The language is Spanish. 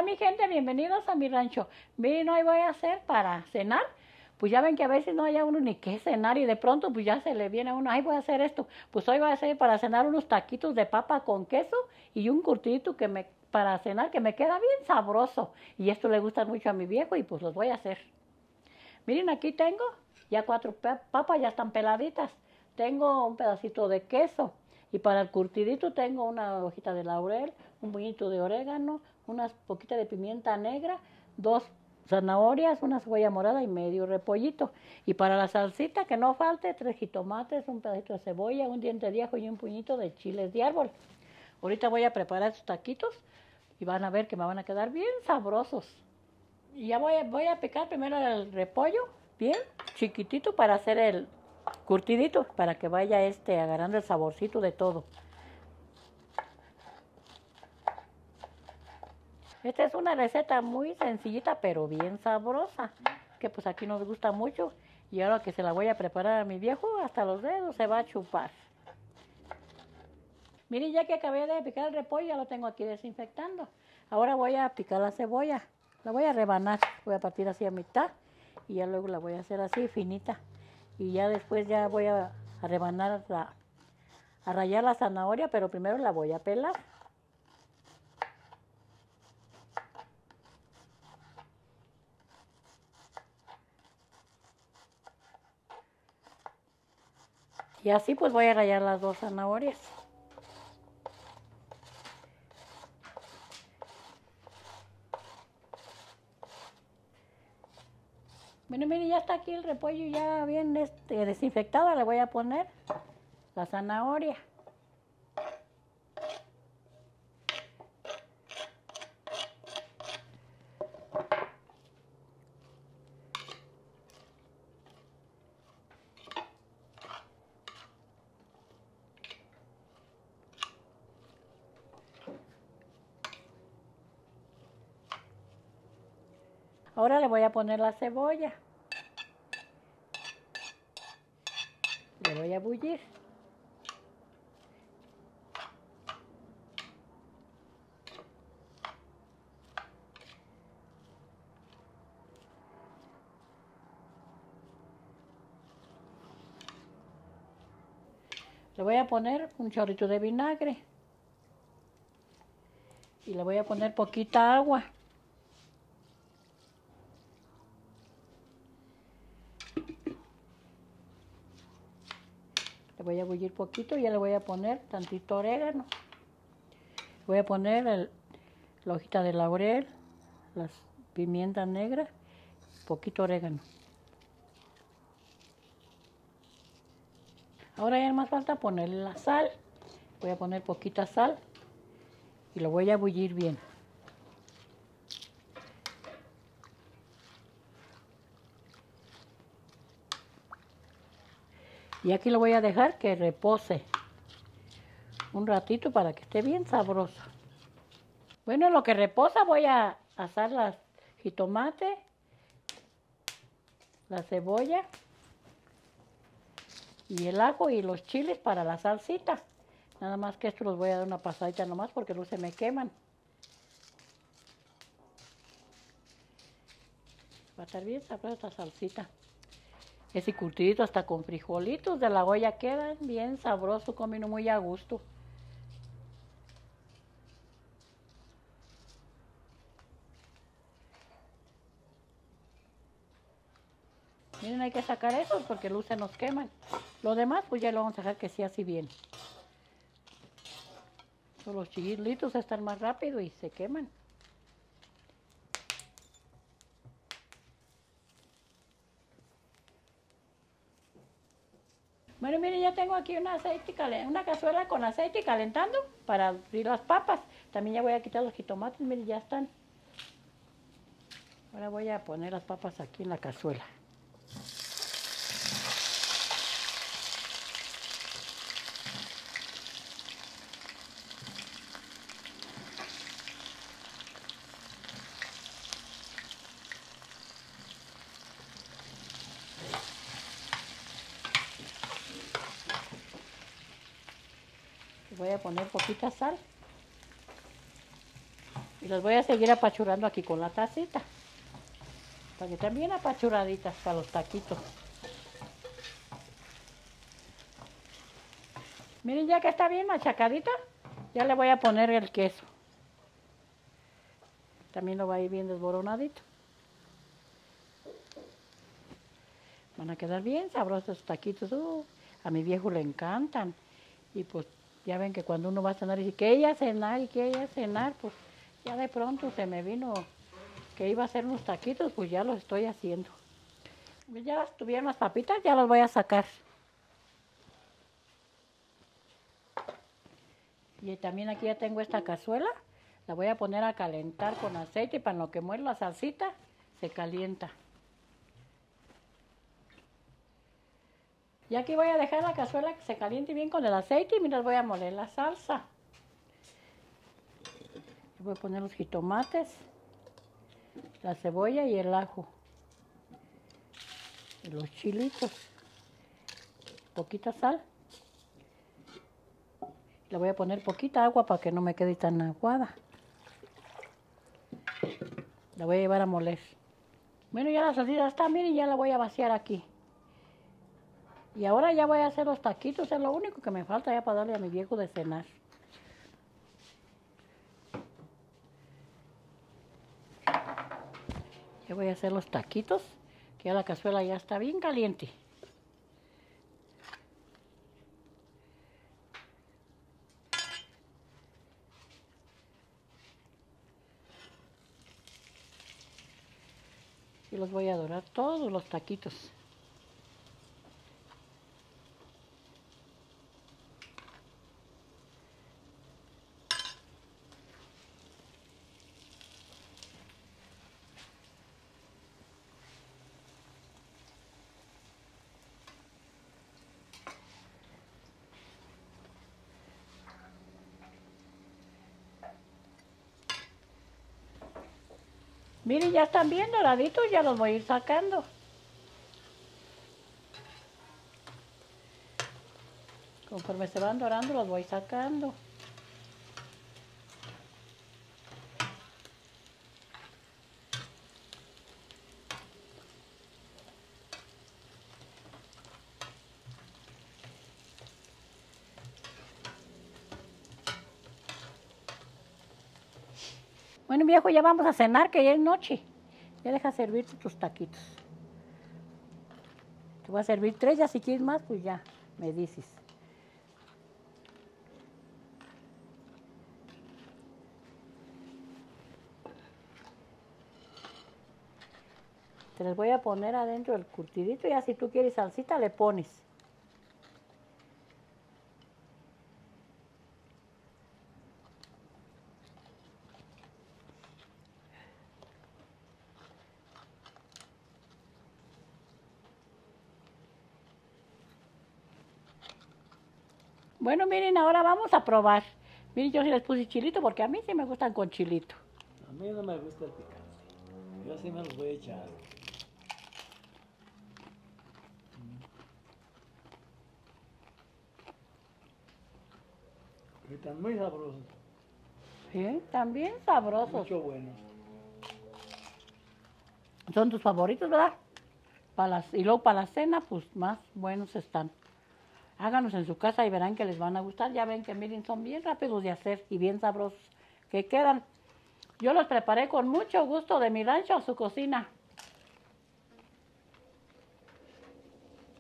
Hola mi gente, bienvenidos a mi rancho. Miren, hoy voy a hacer para cenar. Pues ya ven que a veces no haya uno ni qué cenar y de pronto pues ya se le viene a uno, ay voy a hacer esto. Pues hoy voy a hacer para cenar unos taquitos de papa con queso y un curtidito para cenar que me queda bien sabroso. Y esto le gusta mucho a mi viejo y pues los voy a hacer. Miren, aquí tengo ya 4 papas, ya están peladitas. Tengo un pedacito de queso. Y para el curtidito tengo una hojita de laurel, un puñito de orégano, unas poquitas de pimienta negra, 2 zanahorias, una cebolla morada y medio repollito. Y para la salsita, que no falte, 3 jitomates, un pedacito de cebolla, un diente de ajo y un puñito de chiles de árbol. Ahorita voy a preparar estos taquitos y van a ver que me van a quedar bien sabrosos. Y ya voy a picar primero el repollo, bien chiquitito para hacer el curtidito, para que vaya agarrando el saborcito de todo. Esta es una receta muy sencillita, pero bien sabrosa, que pues aquí nos gusta mucho. Y ahora que se la voy a preparar a mi viejo, hasta los dedos se va a chupar. Miren, ya que acabé de picar el repollo, ya lo tengo aquí desinfectando. Ahora voy a picar la cebolla. La voy a rebanar, voy a partir así a mitad y ya luego la voy a hacer así finita. Y ya después ya voy a rebanar, a rallar la zanahoria, pero primero la voy a pelar. Y así pues voy a rallar las 2 zanahorias. Bueno, mire, ya está aquí el repollo ya bien desinfectado. Le voy a poner la zanahoria. Ahora le voy a poner la cebolla. Le voy a bullir. Le voy a poner un chorrito de vinagre. Y le voy a poner poquita agua. Le voy a bullir poquito y ya le voy a poner tantito orégano. Voy a poner la hojita de laurel, las pimientas negras, poquito orégano. Ahora ya más falta ponerle la sal. Voy a poner poquita sal y lo voy a bullir bien. Y aquí lo voy a dejar que repose un ratito para que esté bien sabroso. Bueno, en lo que reposa voy a asar las jitomate, la cebolla y el ajo y los chiles para la salsita. Nada más que esto los voy a dar una pasadita nomás porque no se me queman. Va a estar bien sabrosa esta salsita. Ese curtidito hasta con frijolitos de la olla quedan bien sabroso, comen muy a gusto. Miren, hay que sacar eso porque luego se nos queman. Lo demás pues ya lo vamos a dejar que sea así bien. Los chilitos están más rápido y se queman. Bueno, miren, ya tengo aquí una cazuela con aceite calentando para abrir las papas. También ya voy a quitar los jitomates, miren, ya están. Ahora voy a poner las papas aquí en la cazuela. Voy a poner poquita sal. Y Las voy a seguir apachurrando aquí con la tacita. Para que estén bien apachurraditas para los taquitos. Miren, ya que está bien machacadita, ya le voy a poner el queso. También lo va a ir bien desboronadito. Van a quedar bien sabrosos estos taquitos. A mi viejo le encantan. Y pues ya ven que cuando uno va a cenar y dice que ella cenar y que ella cenar, pues ya de pronto se me vino que iba a hacer unos taquitos, pues ya los estoy haciendo. Ya estuvieron las papitas, ya las voy a sacar. Y también aquí ya tengo esta cazuela. La voy a poner a calentar con aceite para en lo que muero la salsita se calienta. Y aquí voy a dejar la cazuela que se caliente bien con el aceite y miren, voy a moler la salsa. Voy a poner los jitomates, la cebolla y el ajo. Y los chilitos. Poquita sal. Le voy a poner poquita agua para que no me quede tan aguada. La voy a llevar a moler. Bueno, ya la salsita está, miren, ya la voy a vaciar aquí. Y ahora ya voy a hacer los taquitos, es lo único que me falta ya para darle a mi viejo de cenar. Ya voy a hacer los taquitos, que ya la cazuela ya está bien caliente. Y los voy a dorar todos los taquitos. Miren, ya están bien doraditos, ya los voy a ir sacando. Conforme se van dorando, los voy sacando. Bueno, viejo, ya vamos a cenar, que ya es noche. Ya deja servirte tus taquitos. Te voy a servir 3, ya si quieres más, pues ya me dices. Te les voy a poner adentro del curtidito, ya si tú quieres salsita le pones. Bueno, miren, ahora vamos a probar. Miren, yo sí les puse chilito porque a mí sí me gustan con chilito. A mí no me gusta el picante. Yo sí me los voy a echar. Están muy sabrosos. Sí, también sabrosos. Mucho buenos. Son tus favoritos, ¿verdad? Y luego para la cena, pues más buenos están. Háganos en su casa y verán que les van a gustar. Ya ven que miren, son bien rápidos de hacer y bien sabrosos que quedan. Yo los preparé con mucho gusto de mi rancho a su cocina.